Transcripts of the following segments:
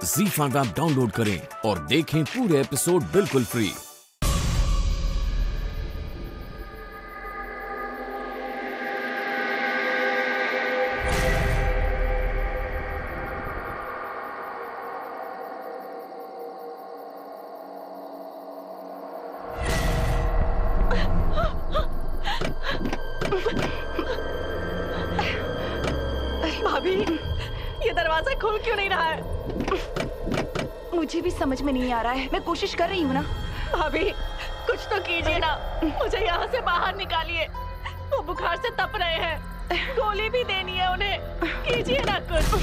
ZEE5 app download करें और देखें पूरे एपिसोड बिल्कुल फ्री। भाभी, ये दरवाजा खुल क्यों नहीं रहा है? मुझे भी समझ में नहीं आ रहा है। मैं कोशिश कर रही हूँ ना। भाभी, कुछ तो कीजिए ना, मुझे यहाँ से बाहर निकालिए। वो बुखार से तप रहे हैं, गोली भी देनी है उन्हें। कीजिए ना कुछ।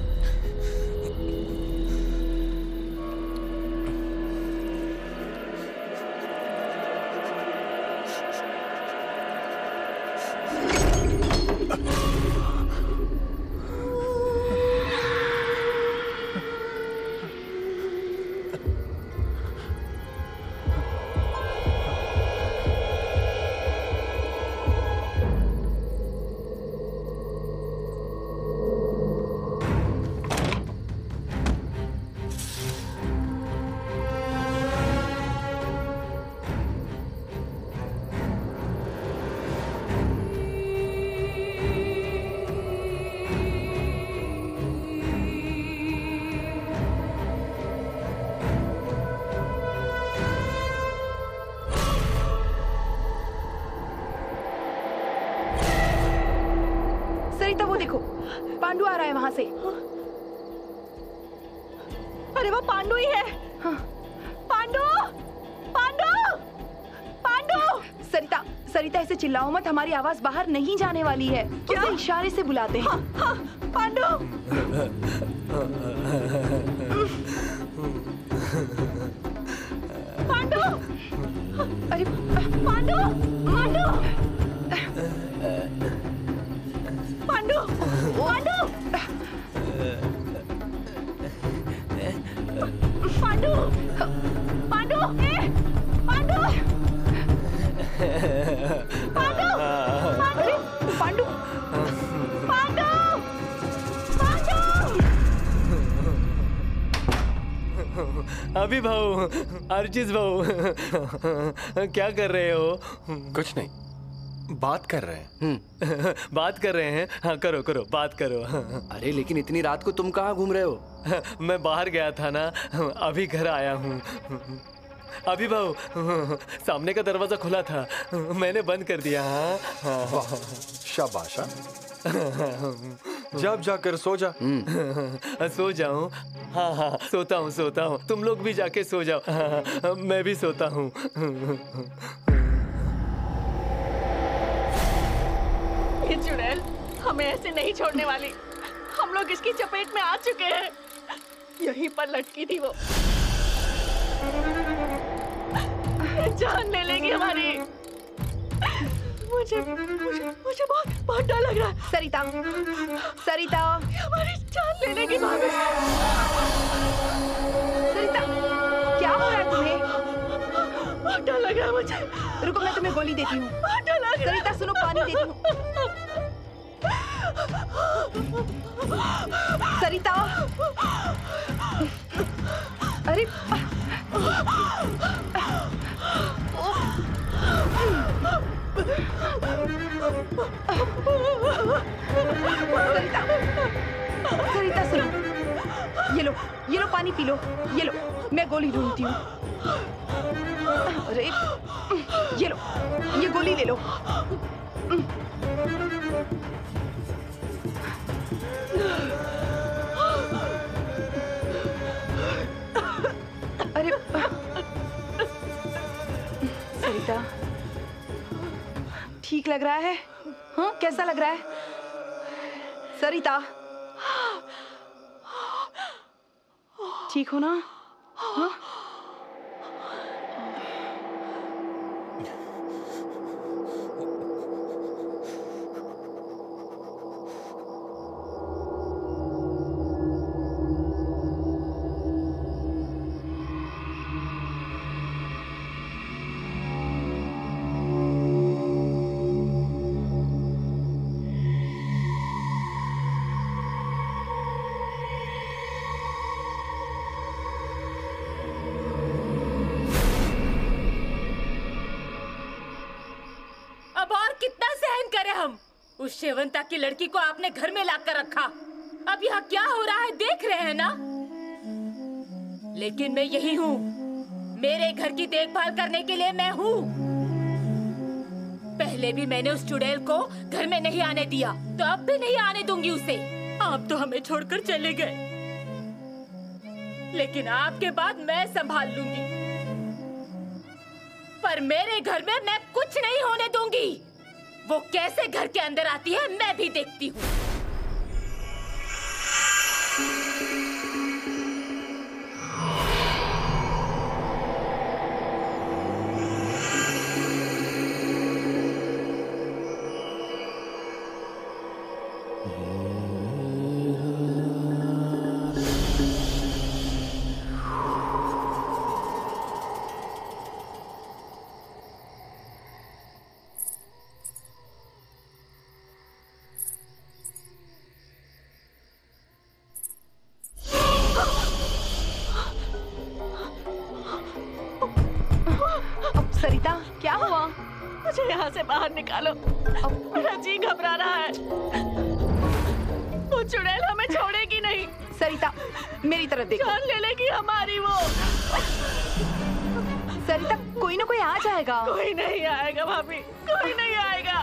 सरिता, वो देखो, पांडु आ रहा है वहां से। अरे वो पांडु ही है। हाँ। पांडु, पांडु, पांडु। सरिता, सरिता ऐसे चिल्लाओ मत, हमारी आवाज बाहर नहीं जाने वाली है। क्या? उसे इशारे से बुलाते हैं। हाँ, हाँ, पांडु। पांडु, अरे पांडु, पांडु, पांडु, पांडु, पांडु, पांडु, पांडु, पांडु, अरे पांडु, पांडु, पांडु। अभी भाऊ, अर्चिस भाऊ, क्या कर रहे हो? कुछ नहीं, बात कर रहे हैं। बात कर रहे हैं? हाँ, करो करो, बात करो। अरे लेकिन इतनी रात को तुम कहाँ घूम रहे हो? मैं बाहर गया था ना, अभी घर आया हूँ। अभी भाऊ, सामने का दरवाजा खुला था, मैंने बंद कर दिया। हाँ, शाबाश। जब जाकर सो जा। सो जाऊं? हाँ हाँ, सोता हूँ सोता हूँ। तुम लोग भी जाके सो जाओ। हाँ, मैं भी सोता हूँ। ये चुड़ैल हमें ऐसे नहीं छोड़ने वाली। हम लोग इसकी चपेट में आ चुके हैं। यहीं पर लटकी थी वो। जान ले लेगी हमारी। मुझे मुझे मुझे बहुत बहुत डर लग रहा है। सरिता, सरिता, हमारी जान ले लेगी भाभी। सरिता, क्या हो रहा है तुम्हें? बहुत डर लग रहा है मुझे। रुको, मैं तुम्हें गोली देती हूँ। बहुत डर लग रहा है। सरिता सुनो, पानी देती हूँ। सरिता, अरे सरिता, सरिता सुनो, ये लो पानी पी लो। ये लो, मैं गोली ढूंढती हूँ। अरे ये लो, ये गोली ले लो। अरे सरिता, ठीक लग रहा है? हाँ, कैसा लग रहा है सरिता? ठीक हो ना? हाँ? उस शेवंता की लड़की को आपने घर में लाकर रखा। अब यहाँ क्या हो रहा है देख रहे हैं ना? लेकिन मैं यही हूँ, मेरे घर की देखभाल करने के लिए मैं हूँ। पहले भी मैंने उस चुड़ैल को घर में नहीं आने दिया, तो अब भी नहीं आने दूंगी उसे। आप तो हमें छोड़कर चले गए, लेकिन आपके बाद मैं संभाल लूंगी। पर मेरे घर में मैं कुछ नहीं होने दूंगी। वो कैसे घर के अंदर आती है मैं भी देखती हूँ। सरिता, क्या हुआ? मुझे यहाँ से बाहर निकालो। मेरा जी घबरा रहा है। वो चुड़ैल हमें छोड़ेगी नहीं। सरिता, मेरी तरफ देखो। जान ले लेगी हमारी वो। सरिता, कोई ना कोई आ जाएगा। कोई नहीं आएगा भाभी, कोई नहीं आएगा।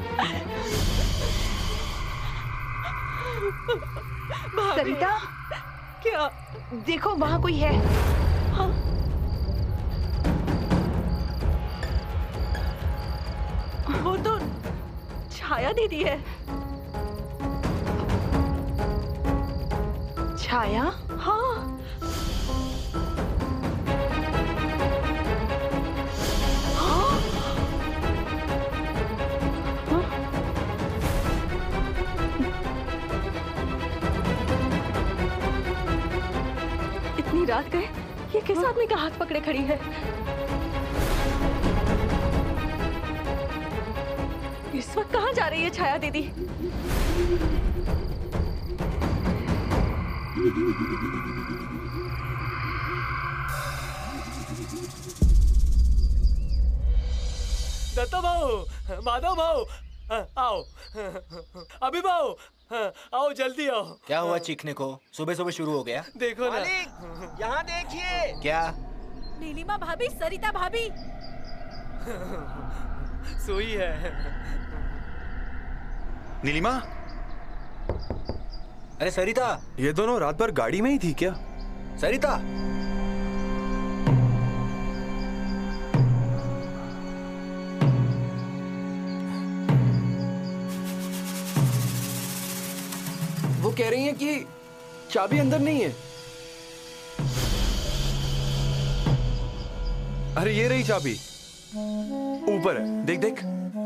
सरिता, क्या? देखो वहाँ कोई है। हाँ? वो तो छाया दीदी है। छाया? हाँ। हाँ? इतनी रात गए, ये किस आदमी का हाथ पकड़े खड़ी है? इस वक्त कहाँ जा रही है छाया दीदी? दत्ता भाऊ, माधव भाऊ, आओ। अभी भाऊ, आओ जल्दी आओ। क्या हुआ चीखने को? सुबह सुबह शुरू हो गया? देखो ना। यहाँ देखिए। क्या? नीलिमा भाभी, सरिता भाभी। सोई है। नीलिमा, अरे सरिता, ये दोनों रात भर गाड़ी में ही थी क्या? सरिता, वो कह रही हैं कि चाबी अंदर नहीं है। अरे ये रही चाबी, ऊपर है, देख देख।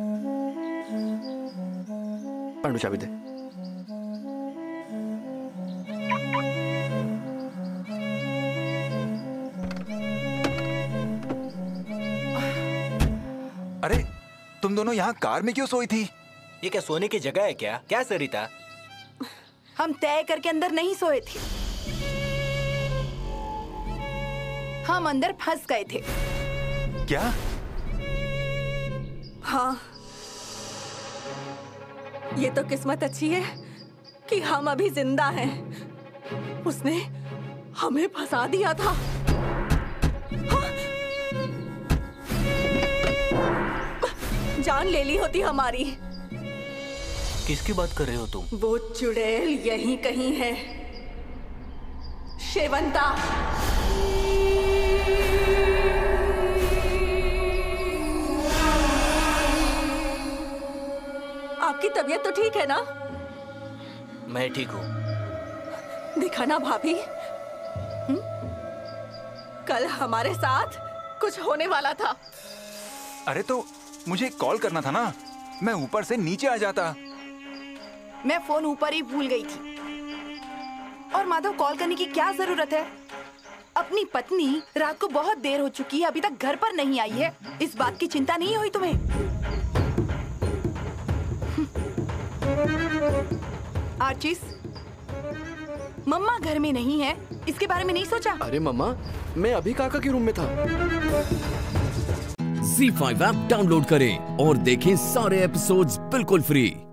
पांडु चाबी दे। अरे तुम दोनों यहाँ कार में क्यों सोई थी? ये क्या सोने की जगह है क्या? क्या सरिता? हम तय करके अंदर नहीं सोए थे, हम अंदर फंस गए थे। क्या? हाँ, ये तो किस्मत अच्छी है कि हम अभी जिंदा हैं। उसने हमें फंसा दिया था। हाँ? जान ले ली होती हमारी। किसकी बात कर रहे हो तुम? वो चुड़ैल यहीं कहीं है, शेवंता। आपकी तबीयत तो ठीक है ना? मैं ठीक हूँ। दिखा ना भाभी, कल हमारे साथ कुछ होने वाला था। अरे तो मुझे कॉल करना था ना, मैं ऊपर से नीचे आ जाता। मैं फोन ऊपर ही भूल गई थी। और माधव, कॉल करने की क्या जरूरत है? अपनी पत्नी रात को बहुत देर हो चुकी है, अभी तक घर पर नहीं आई है। इस बात की चिंता नहीं हुई तुम्हें? आर्चिस, मम्मा घर में नहीं है, इसके बारे में नहीं सोचा? अरे मम्मा, मैं अभी काका के रूम में था। ZEE5 ऐप डाउनलोड करें और देखें सारे एपिसोड्स बिल्कुल फ्री।